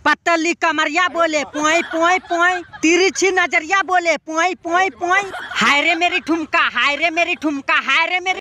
पतली कमरिया बोले पोई पोई पोई, तिरछी नजरिया बोले पोई पोई पोई। हाय रे मेरी ठुमका, हाय रे मेरी ठुमका, हाय रे मेरी